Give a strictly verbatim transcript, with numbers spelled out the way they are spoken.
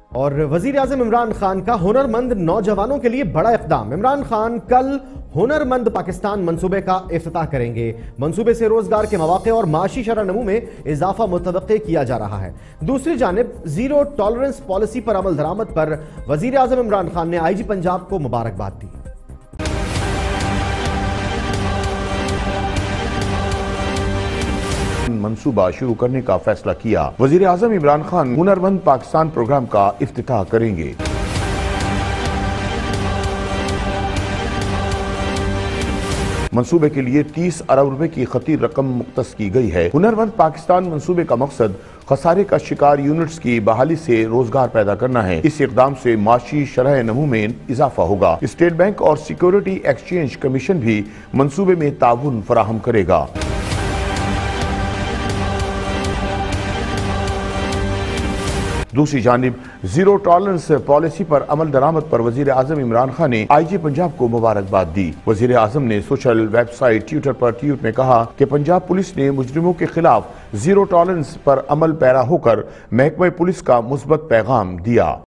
और वजीर आजम इमरान खान का हुनरमंद नौजवानों के लिए बड़ा इक़दाम। इमरान खान कल हुनरमंद पाकिस्तान मंसूबे का इफ्तिताह करेंगे। मंसूबे से रोजगार के मौके और माशी शरह नमू में इजाफा मुतवक्के किया जा रहा है। दूसरी जानिब जीरो टॉलरेंस पॉलिसी पर अमल दरामद पर वजीर आजम इमरान खान ने आई जी पंजाब को मुबारकबाद दी। मंसूबा शुरू करने का फैसला किया। वजीर आजम इमरान खान हुनरमंद पाकिस्तान प्रोग्राम का इफ्तिताह करेंगे। मंसूबे के लिए तीस अरब रुपए की खती रकम मुख्तस की गई है। हुनरमंद पाकिस्तान मंसूबे का मकसद खसारे का शिकार यूनिट्स की बहाली से रोजगार पैदा करना है। इस इकदाम से माशी शरह नमू में इजाफा होगा। स्टेट बैंक और सिक्योरिटी एक्सचेंज कमीशन भी मंसूबे में ताउन फराहम करेगा। दूसरी जानिब जीरो टॉलरेंस पॉलिसी पर अमल दरामद पर वजीर आजम इमरान खान ने आई जी पंजाब को मुबारकबाद दी। वजीर आजम ने सोशल वेबसाइट ट्विटर पर ट्वीट में कहा कि पंजाब पुलिस ने मुजरिमों के खिलाफ जीरो टॉलरेंस पर अमल पैरा होकर महकमा पुलिस का मुस्बत पैगाम दिया।